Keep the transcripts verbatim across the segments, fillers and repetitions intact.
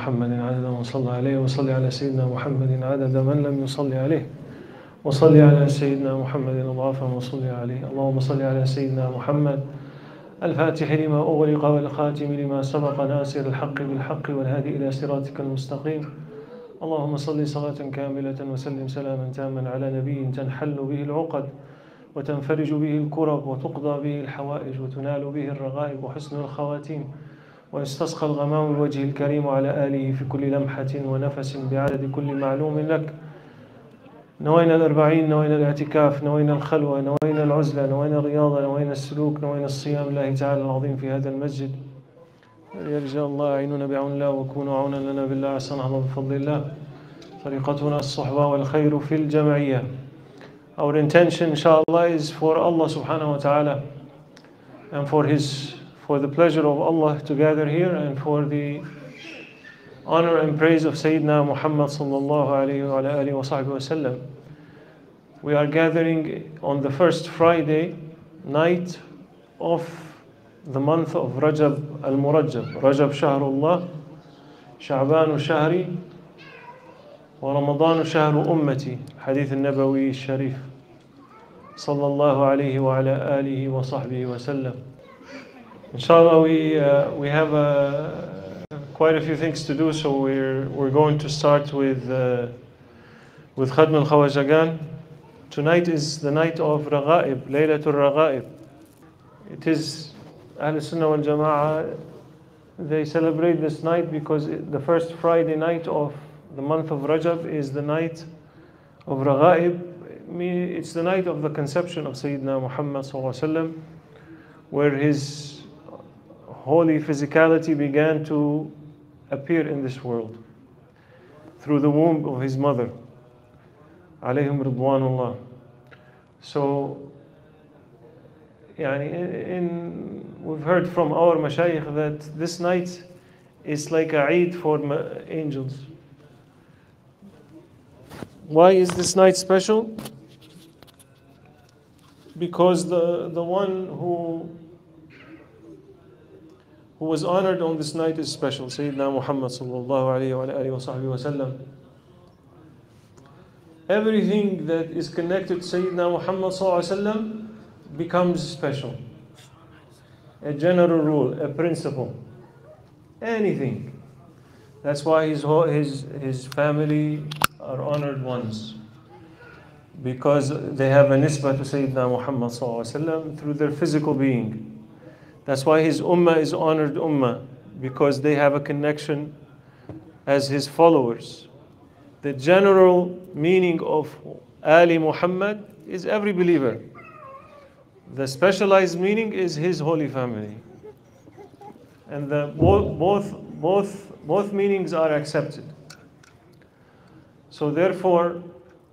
محمد عدد من صلى عليه وصل على سيدنا محمد عدد من لم يصلي عليه وصل على سيدنا محمد أضعافا وصل عليه. اللهم صل على سيدنا محمد الفاتح لما أغلق والخاتم لما سبق ناصر الحق بالحق والهادي إلى صراطك المستقيم. اللهم صل صلاة كاملة وسلم سلاما تاما على نبي تنحل به العقد وتنفرج به الكرب وتقضى به الحوائج وتنال به الرغائب وحسن الخواتيم ويستسقى الغمام بوجه الكريم وعلى آله في كل لمحة ونفس بعدد كل معلوم لك. نوينا الأربعين، نوينا الاعتكاف، نوينا الخلوة، نوينا العزلة، نوينا الرياضة، نوينا السلوك، نوينا الصيام لله تعالى العظيم في هذا المسجد. يا رجال الله أعينونا بعون الله وكونوا عونا لنا بالله أحسن الله بفضل الله. طريقتنا الصحبة والخير في الجمعية. Our intention inshallah is for Allah subhanahu wa ta'ala and for his for the pleasure of Allah to gather here and for the honor and praise of Sayyidina Muhammad sallallahu alayhi wa alihi wa sahbihi wa sallam. We are gathering on the first Friday night of the month of Rajab al-Murajjab. Rajab shahrullah, Sha'ban shahri, wa Ramadan shahru ummati. Hadith al-Nabawi al-Sharif sallallahu alayhi wa ala alihi wa sahbihi wa sallam. Inshallah, we uh, we have a quite a few things to do, so we're we're going to start with uh, with Khatm al-Khawajagan. Tonight is the night of Raghaib, Laylatul Raghaib. It is Ahl Sunnah wal Jama'ah. They celebrate this night because the first Friday night of the month of Rajab is the night of Raghaib. It's the night of the conception of Sayyidina Muhammad sallallahu alaihi wasallam, where his holy physicality began to appear in this world through the womb of his mother, alayhim ridwanullah. So, yani in, we've heard from our mashayikh that this night is like a Eid for angels. Why is this night special? Because the, the one who who was honored on this night is special, Sayyidina Muhammad sallallahu alayhi wa alihi wa sahbihi wa sallam. Everything that is connected to Sayyidina Muhammad sallallahu alayhi wa sallam becomes special. A general rule, a principle, anything. That's why his his his family are honored ones, because they have a nisbah to Sayyidina Muhammad sallallahu alayhi wa sallam through their physical being. That's why his ummah is honored ummah, because they have a connection as his followers. The general meaning of Ali Muhammad is every believer. The specialized meaning is his holy family. And the, both, both, both, both meanings are accepted. So therefore,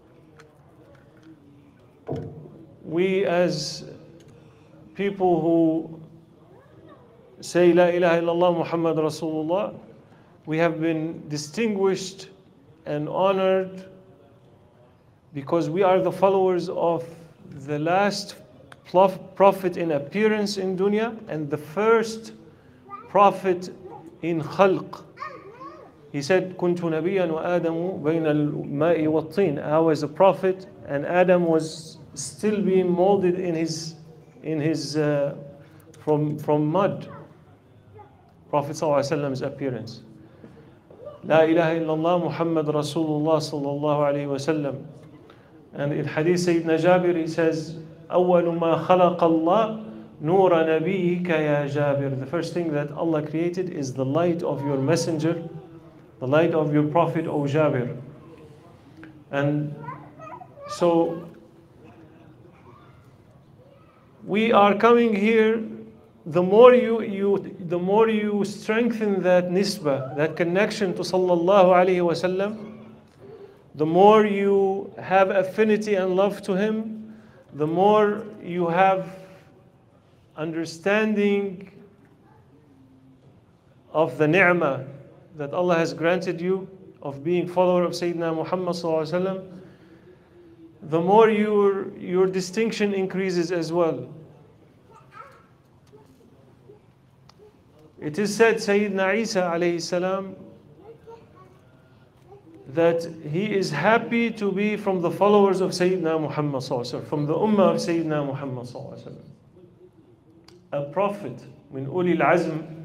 we as people who say La ilaha illallah Muhammad Rasulullah, we have been distinguished and honored because we are the followers of the last prophet in appearance in dunya and the first prophet in khalq. He said, Kuntu nabiyyan wa Adamu bayna al-ma'i wa at-tin. I was a prophet and Adam was still being molded in his in his uh, from from mud. Prophet sallallahu alaihi wasallam's appearance. La ilaha illallah Muhammad Rasulullah sallallahu alaihi wasallam. And in Hadith Sayyidina Jabir he says, أول ما خلق الله نور نبيك يا جابر. The first thing that Allah created is the light of your messenger, the light of your prophet, O Jabir. And so we are coming here. The more you, you, the more you strengthen that nisbah, that connection to sallallahu alaihi wasallam, the more you have affinity and love to him, the more you have understanding of the ni'mah that Allah has granted you of being follower of Sayyidina Muhammad sallallahu alaihi wasallam, the more your, your distinction increases as well. It is said Sayyidina Isa alayhi salam that he is happy to be from the followers of Sayyidina Muhammad sallallahu alaihi wasallam, from the ummah of Sayyidina Muhammad sallallahu alaihi wasallam. A prophet, min ulil azm,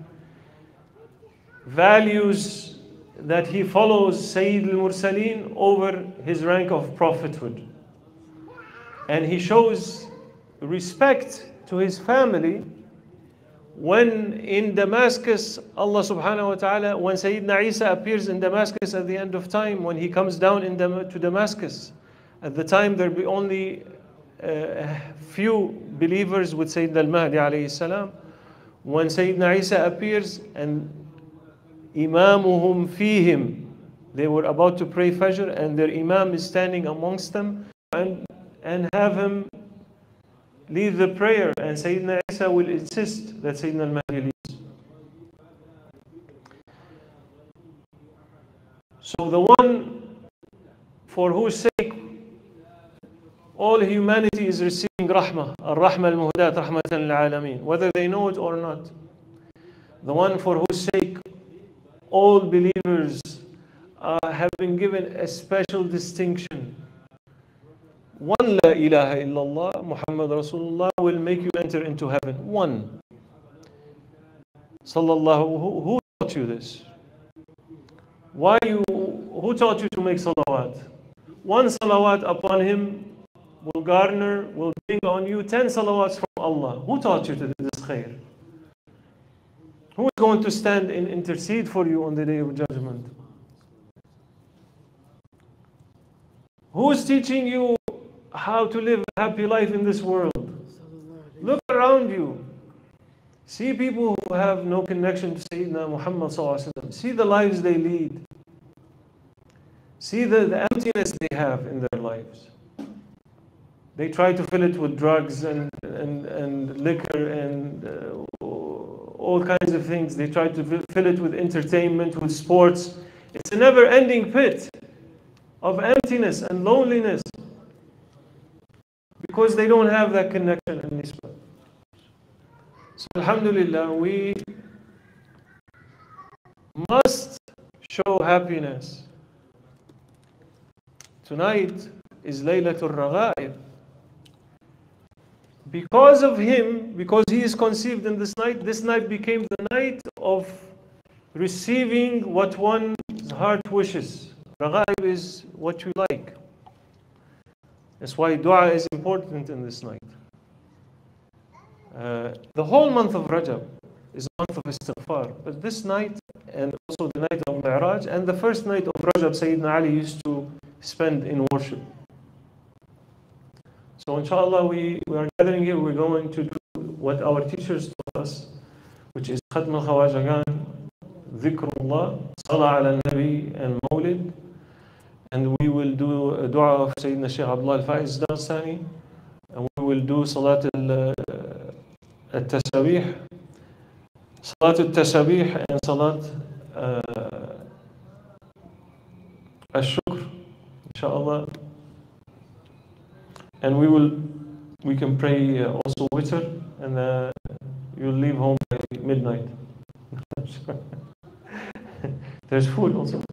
values that he follows Sayyid al-Mursaleen over his rank of prophethood. And he shows respect to his family when in Damascus, Allah subhanahu wa ta'ala, when Sayyidina Isa appears in Damascus at the end of time, when he comes down in Dam- to Damascus, at the time there will be only a few believers with Sayyidina al-Mahdi alayhi salam. When Sayyidina Isa appears and imamuhum fihim, they were about to pray Fajr and their imam is standing amongst them, and, and have him lead the prayer, and Sayyidina Isa will insist that Sayyidina al-Mahdi leads. So the one for whose sake all humanity is receiving rahmah, al-rahmah al-muhdat, rahmatan lil-alameen, whether they know it or not. The one for whose sake all believers uh, have been given a special distinction. One La ilaha illallah, Muhammad Rasulullah, will make you enter into heaven. One. Sallallahu, who, who taught you this? Why you, who taught you to make salawat? One salawat upon him will garner, will bring on you ten salawats from Allah. Who taught you to do this khair? Who is going to stand and intercede for you on the day of judgment? Who is teaching you how to live a happy life in this world? Look around you. See people who have no connection to Sayyidina Muhammad sallallahu alaihi wasallam. See the lives they lead. See the, the emptiness they have in their lives. They try to fill it with drugs and, and, and liquor and uh, all kinds of things. They try to fill it with entertainment, with sports. It's a never-ending pit of emptiness and loneliness because they don't have that connection in Nisbah. So alhamdulillah, we must show happiness. Tonight is Laylatul Raghaib. Because of him, because he is conceived in this night, this night became the night of receiving what one's heart wishes. Raghaib is what you like. That's why dua is important in this night. Uh, the whole month of Rajab is a month of istighfar. But this night, and also the night of Mi'raj, and the first night of Rajab, Sayyidina Ali used to spend in worship. So inshallah, we, we are gathering here, we're going to do what our teachers taught us, which is Khatm al-Khawajagan, Dhikrullah, Salah ala Nabi, and Mawlid. And we will do a dua of Sayyidina Shaykh Abdullah al-Faiz Darstani, and we will do Salat al-Tasabih, Salat al-Tasabih, and Salat al-Shukr, inshallah. And we will, we can pray uh, also witr, and uh, you'll leave home by midnight. There's food also.